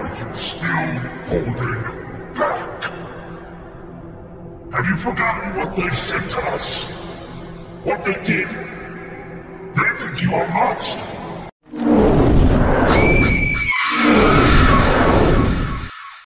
are you still holding back? Have you forgotten what they said to us? What they did? They think you are monsters.